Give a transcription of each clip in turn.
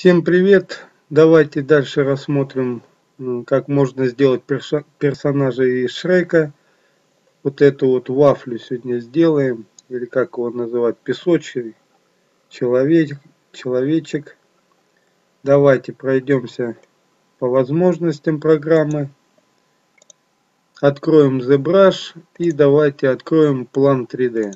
Всем привет! Давайте дальше рассмотрим, как можно сделать персонажа из Шрека. Вот эту вот вафлю сегодня сделаем, или как его называют, песочный человечек. Давайте пройдемся по возможностям программы. Откроем ZBrush и давайте откроем план 3D.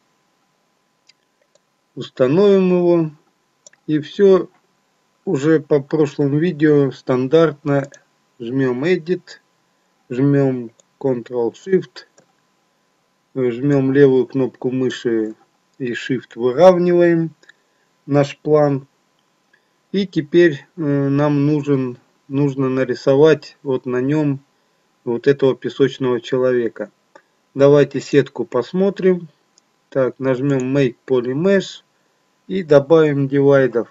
Установим его и все. Уже по прошлому видео стандартно жмем Edit, жмем Ctrl-Shift, жмем левую кнопку мыши и Shift выравниваем наш план. И теперь нам нужно нарисовать вот на нем вот этого песочного человека. Давайте сетку посмотрим. Так, нажмем Make Polymesh и добавим дивайдов.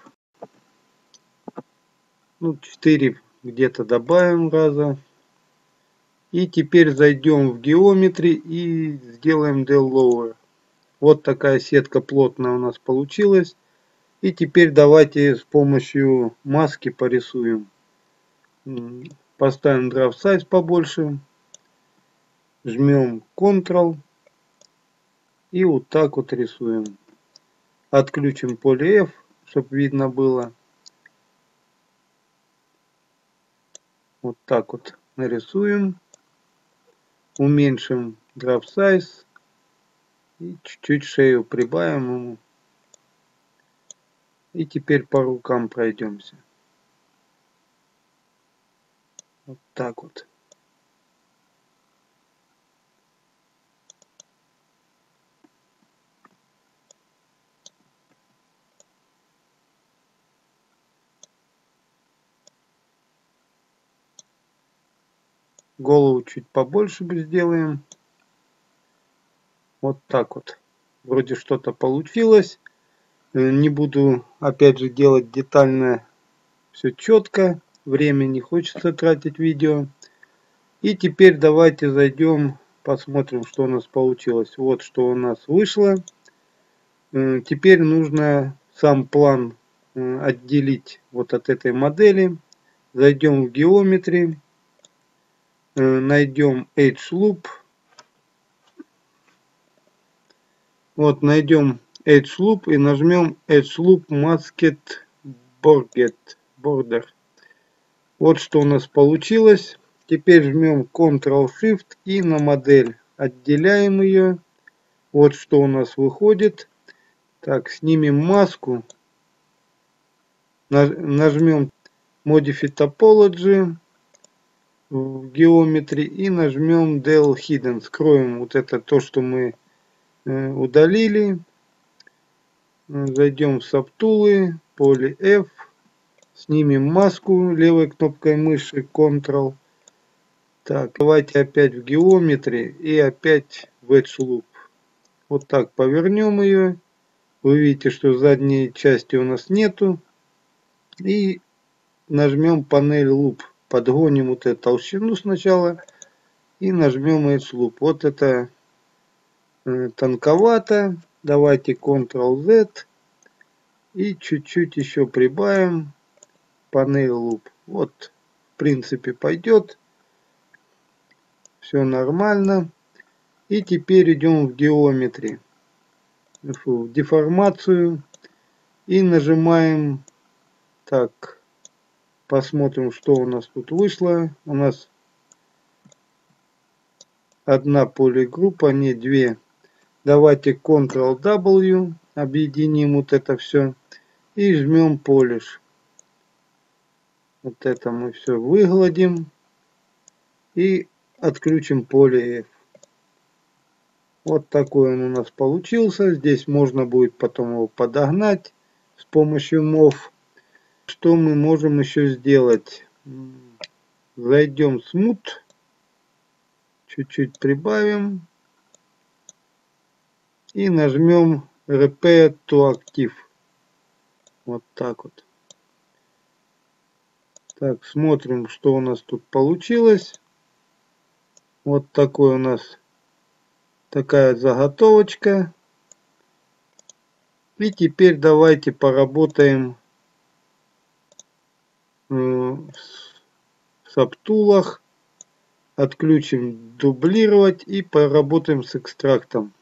4 где-то добавим раза. И теперь зайдем в Geometry и сделаем Del Lower. Вот такая сетка плотная у нас получилась. И теперь давайте с помощью маски порисуем. Поставим Draft Size побольше. Жмем Ctrl. И вот так вот рисуем. Отключим поле F, чтобы видно было. Вот так вот нарисуем. Уменьшим Draft Size. И чуть-чуть шею прибавим ему. И теперь по рукам пройдемся. Вот так вот. Голову чуть побольше сделаем. Вот так вот. Вроде что-то получилось. Не буду опять же делать детально все четко. Время не хочется тратить видео. И теперь давайте зайдем, посмотрим, что у нас получилось. Вот что у нас вышло. Теперь нужно сам план отделить вот от этой модели. Зайдем в Geometry. Найдем Edge Loop. Вот, найдем Edge Loop и нажмем Edge Loop Masked Border. Вот что у нас получилось. Теперь жмем Ctrl-Shift и на модель отделяем ее. Вот что у нас выходит. Так, снимем маску. Нажмем Modify Topology в Geometry и нажмем Del Hidden. Скроем вот это то, что мы удалили. Зайдем в Subtools, поле F. Снимем маску левой кнопкой мыши Ctrl. Так, давайте опять в Geometry и опять в Edge Loop. Вот так повернем ее. Вы видите, что задней части у нас нету. И нажмем панель Loop. Подгоним вот эту толщину сначала. И нажмем Edge Loop. Вот это тонковато. Давайте Ctrl-Z. И чуть-чуть еще прибавим. Панель Loop. Вот, в принципе, пойдет. Все нормально. И теперь идем в Geometry. В деформацию. И нажимаем. Так. Посмотрим, что у нас тут вышло. У нас одна полигруппа, не две. Давайте Ctrl-W. Объединим вот это все. И жмем Polish. Вот это мы все выгладим. И отключим поле F. Вот такой он у нас получился. Здесь можно будет потом его подогнать с помощью MOV. Что мы можем еще сделать? Зайдем в Smooth. Чуть-чуть прибавим. И нажмем Repair to Active. Вот так вот. Так, смотрим, что у нас тут получилось. Вот такой у нас такая заготовочка. И теперь давайте поработаем в сабтулах, отключим дублировать и поработаем с экстрактом.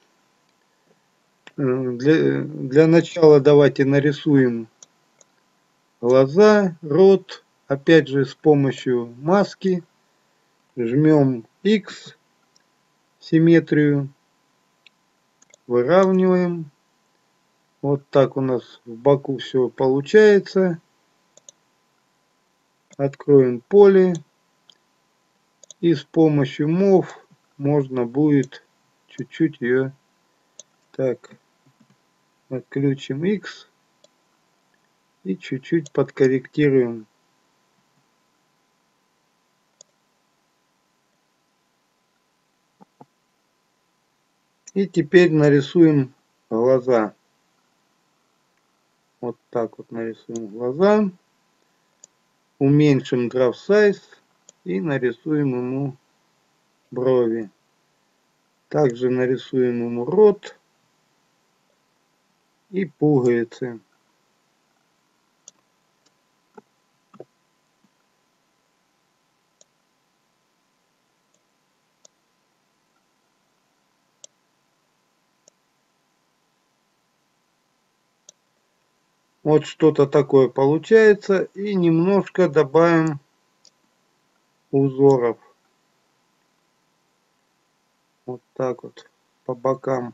Для начала давайте нарисуем глаза, рот, опять же с помощью маски, жмем X, симметрию, выравниваем. Вот так у нас в боку все получается. Откроем поле. И с помощью MOV можно будет чуть-чуть ее так. Отключим X. И чуть-чуть подкорректируем. И теперь нарисуем глаза. Вот так вот нарисуем глаза. Уменьшим Draw Size и нарисуем ему брови. Также нарисуем ему рот и пуговицы. Вот что-то такое получается. И немножко добавим узоров. Вот так вот по бокам.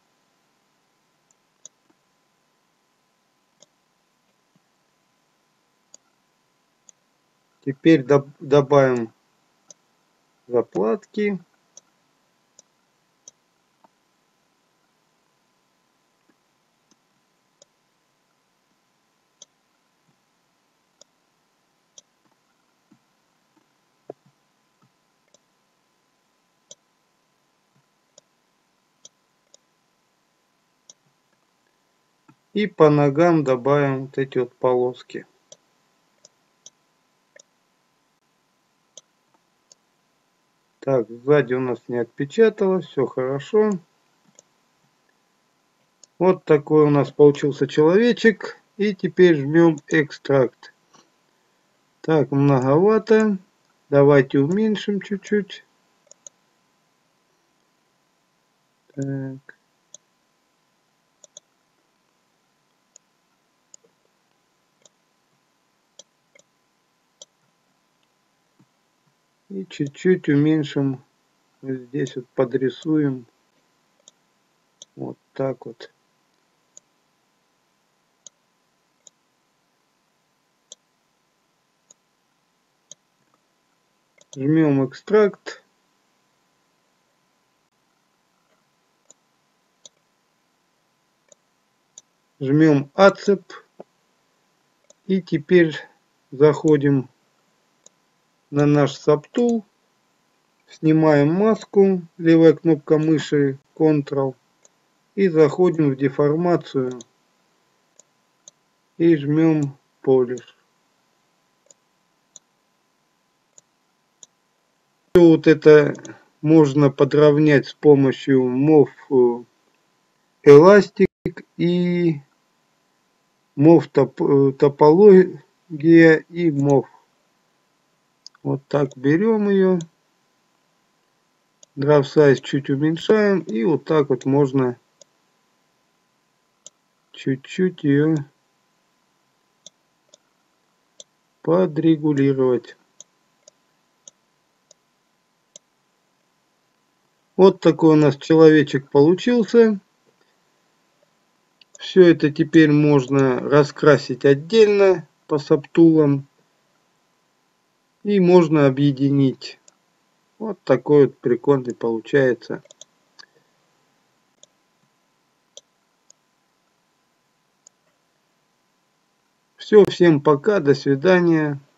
Теперь добавим заплатки. И по ногам добавим вот эти вот полоски. Так, сзади у нас не отпечаталось, все хорошо. Вот такой у нас получился человечек. И теперь жмем экстракт. Так, многовато. Давайте уменьшим чуть-чуть. Так. И чуть-чуть уменьшим. Здесь вот подрисуем. Вот так вот. Жмем экстракт. Жмем Accept. И теперь заходим на наш Subtool. Снимаем маску. Левая кнопка мыши Ctrl. И заходим в деформацию. И жмем Polish. Все вот это можно подровнять с помощью MOV Elastic и MOV топология и MOV. Вот так берем ее. Draw Size чуть уменьшаем. И вот так вот можно чуть-чуть ее подрегулировать. Вот такой у нас человечек получился. Все это теперь можно раскрасить отдельно по сабтулам. И можно объединить. Вот такой вот прикольный получается. Все, всем пока, до свидания.